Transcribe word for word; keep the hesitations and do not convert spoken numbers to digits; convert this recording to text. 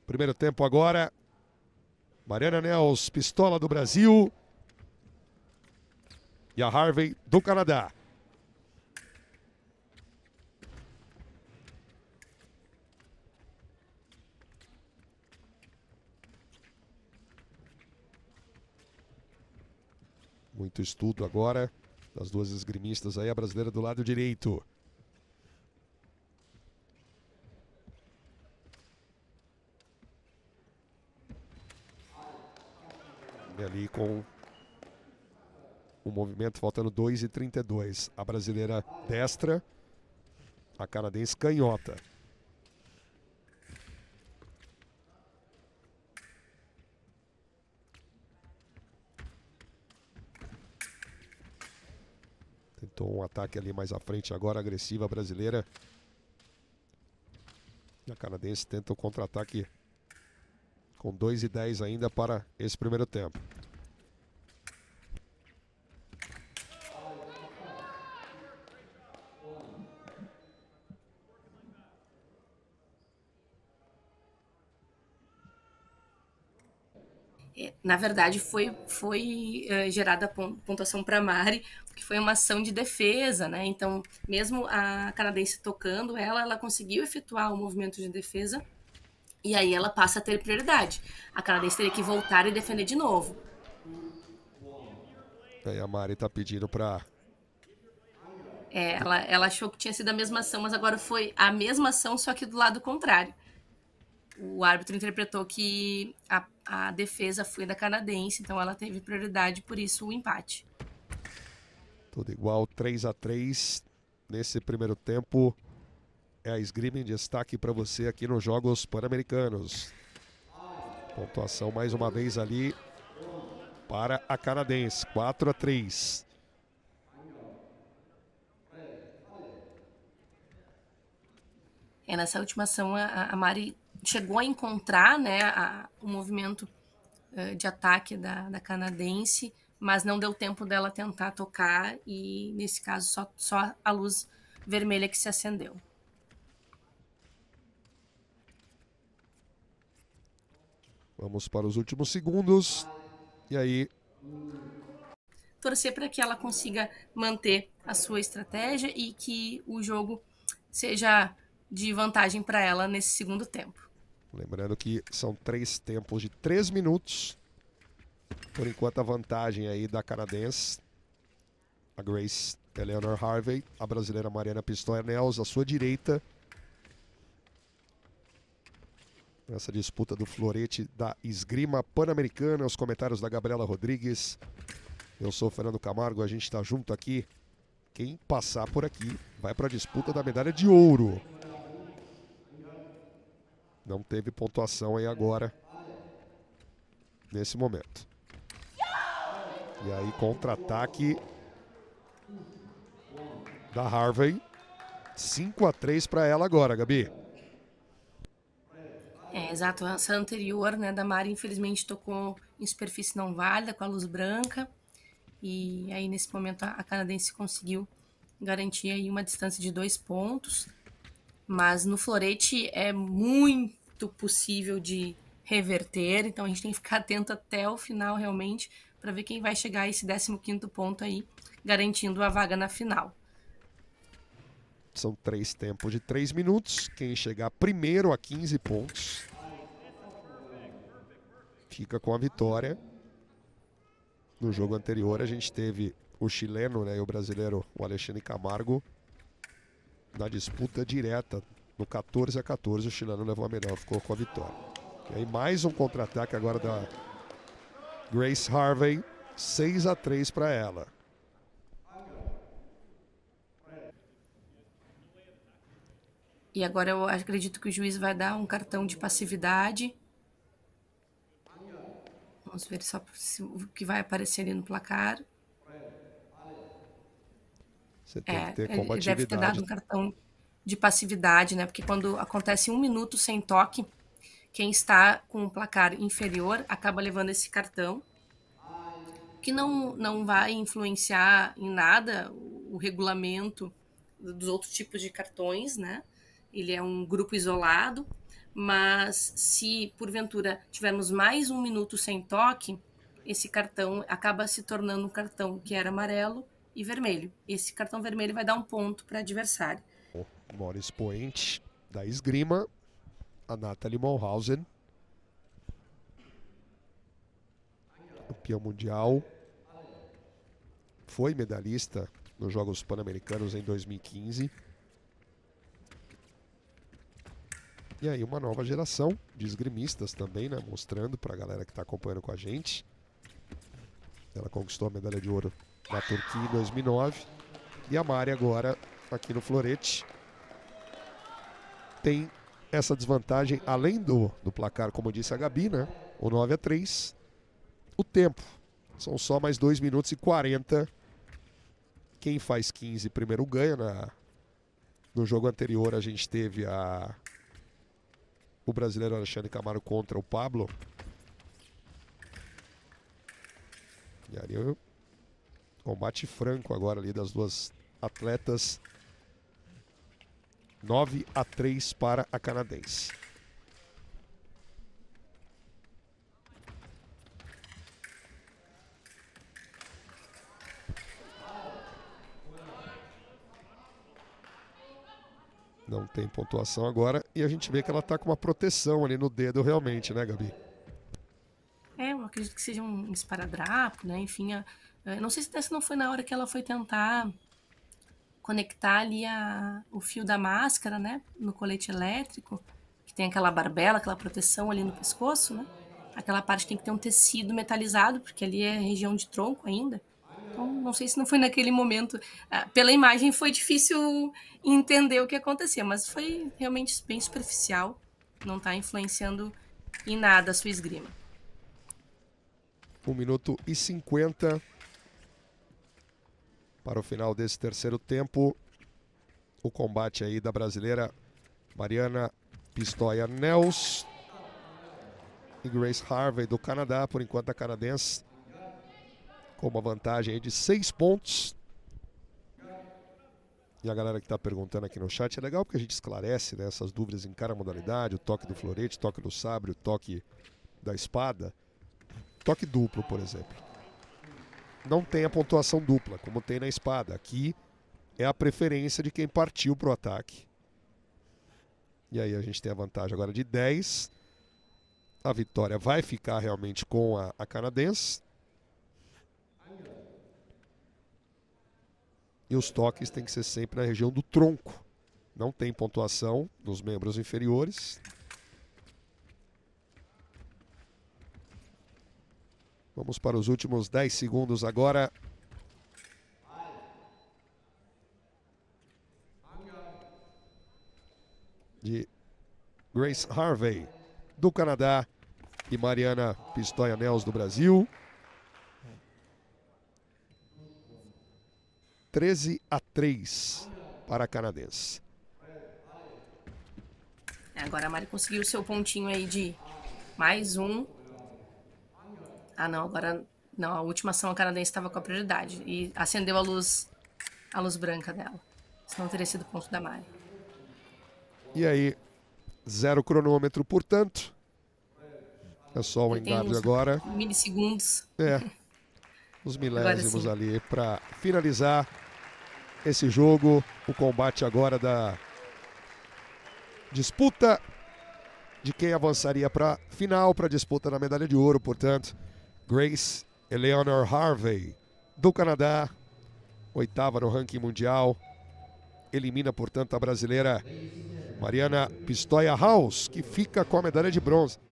Primeiro tempo agora. Mariana Nels, pistola do Brasil. E a Harvey do Canadá. Muito estudo agora das duas esgrimistas aí, a brasileira do lado direito. E ali com o movimento faltando dois e trinta e dois. A brasileira destra, a canadense canhota. Tentou um ataque ali mais à frente agora, agressiva a brasileira. E a canadense tenta o contra-ataque com dois e dez ainda para esse primeiro tempo. Na verdade, foi, foi uh, gerada a pontuação para a Mari, que foi uma ação de defesa, né? Então, mesmo a canadense tocando ela, ela conseguiu efetuar o movimento de defesa e aí ela passa a ter prioridade. A canadense teria que voltar e defender de novo. Aí a Mari tá pedindo para... É, ela, ela achou que tinha sido a mesma ação, mas agora foi a mesma ação, só que do lado contrário. O árbitro interpretou que a, a defesa foi da canadense, então ela teve prioridade, por isso o empate. Tudo igual, três a três nesse primeiro tempo. É a esgrima em destaque para você aqui nos Jogos Pan-Americanos. Pontuação mais uma vez ali para a canadense, quatro a três. É, nessa última ação, a, a Mari chegou a encontrar, né, a, o movimento uh, de ataque da, da canadense, mas não deu tempo dela tentar tocar e, nesse caso, só, só a luz vermelha que se acendeu. Vamos para os últimos segundos. E aí... torcer para que ela consiga manter a sua estratégia e que o jogo seja de vantagem para ela nesse segundo tempo. Lembrando que são três tempos de três minutos. Por enquanto a vantagem aí da canadense, a Grace Eleanor Harvey, a brasileira Mariana Pistoia Nels, à sua direita. Nessa disputa do florete da esgrima pan-americana, os comentários da Gabriela Rodrigues. Eu sou o Fernando Camargo, a gente está junto aqui. Quem passar por aqui vai para a disputa da medalha de ouro. Não teve pontuação aí agora, nesse momento. E aí, contra-ataque da Harvey. cinco a três para ela agora, Gabi. É, exato. A ação anterior, né, da Mari, infelizmente, tocou em superfície não válida, com a luz branca. E aí, nesse momento, a canadense conseguiu garantir aí uma distância de dois pontos. Mas no florete é muito possível de reverter, então a gente tem que ficar atento até o final realmente para ver quem vai chegar a esse décimo quinto ponto aí, garantindo a vaga na final. São três tempos de três minutos. Quem chegar primeiro a quinze pontos fica com a vitória. No jogo anterior a gente teve o chileno, né, e o brasileiro, o Alexandre Camargo, na disputa direta. No quatorze a quatorze o chileno levou a medalha, ficou com a vitória. E aí mais um contra-ataque agora da Grace Harvey, seis a três para ela. E agora eu acredito que o juiz vai dar um cartão de passividade. Vamos ver só o que vai aparecer ali no placar. Você tem é, que ter ele combatividade. deve ter dado um cartão de passividade, né? Porque quando acontece um minuto sem toque, quem está com o placar inferior acaba levando esse cartão, que não, não vai influenciar em nada o, o regulamento dos outros tipos de cartões, né? Ele é um grupo isolado, mas se porventura tivermos mais um minuto sem toque, esse cartão acaba se tornando um cartão que era amarelo e vermelho. Esse cartão vermelho vai dar um ponto para adversário. O maior expoente da esgrima, a Nathalie Monhausen, campeã mundial, foi medalhista nos Jogos Pan-Americanos em dois mil e quinze. E aí uma nova geração de esgrimistas também, né? Mostrando para a galera que está acompanhando com a gente. Ela conquistou a medalha de ouro na Turquia em dois mil e nove. E a Mari agora, aqui no florete, tem essa desvantagem, além do, do placar, como disse a Gabi, né? O nove a três. O tempo. São só mais dois minutos e quarenta. Quem faz quinze primeiro ganha. Na, no jogo anterior a gente teve a... o brasileiro Alexandre Camargo contra o Pablo. E aí o combate franco agora ali das duas atletas. nove a três para a canadense. Não tem pontuação agora. E a gente vê que ela está com uma proteção ali no dedo realmente, né, Gabi? É, eu acredito que seja um esparadrapo, né? Enfim, a, a, não sei se essa não foi na hora que ela foi tentar conectar ali a, o fio da máscara, né? No colete elétrico, que tem aquela barbela, aquela proteção ali no pescoço, né? Aquela parte tem que ter um tecido metalizado, porque ali é região de tronco ainda. Então, não sei se não foi naquele momento. Pela imagem foi difícil entender o que acontecia, mas foi realmente bem superficial. Não está influenciando em nada a sua esgrima. um minuto e cinquenta para o final desse terceiro tempo. O combate aí da brasileira Mariana Pistoia Nels e Grace Harvey do Canadá. Por enquanto a canadense com uma vantagem aí de seis pontos. E a galera que está perguntando aqui no chat, é legal porque a gente esclarece, né, essas dúvidas em cada modalidade, o toque do florete, o toque do sabre, o toque da espada. Toque duplo, por exemplo. Não tem a pontuação dupla, como tem na espada. Aqui é a preferência de quem partiu para o ataque. E aí a gente tem a vantagem agora de dez. A vitória vai ficar realmente com a, a canadense. E os toques têm que ser sempre na região do tronco. Não tem pontuação nos membros inferiores. Vamos para os últimos dez segundos agora. De Grace Harvey, do Canadá, e Mariana Pistoia Nels, do Brasil. treze a três para a canadense. Agora a Mari conseguiu o seu pontinho aí de mais um. Ah, não, agora não, a última ação a canadense estava com a prioridade e acendeu a luz, a luz branca dela. Senão teria sido ponto da Mari. E aí, zero cronômetro, portanto. É só o engabe agora. Milissegundos. É, os milésimos ali para finalizar esse jogo. O combate agora da disputa de quem avançaria para a final, para a disputa da medalha de ouro, portanto. Grace Eleanor Harvey, do Canadá, oitava no ranking mundial. Elimina, portanto, a brasileira Mariana Pistoia House, que fica com a medalha de bronze.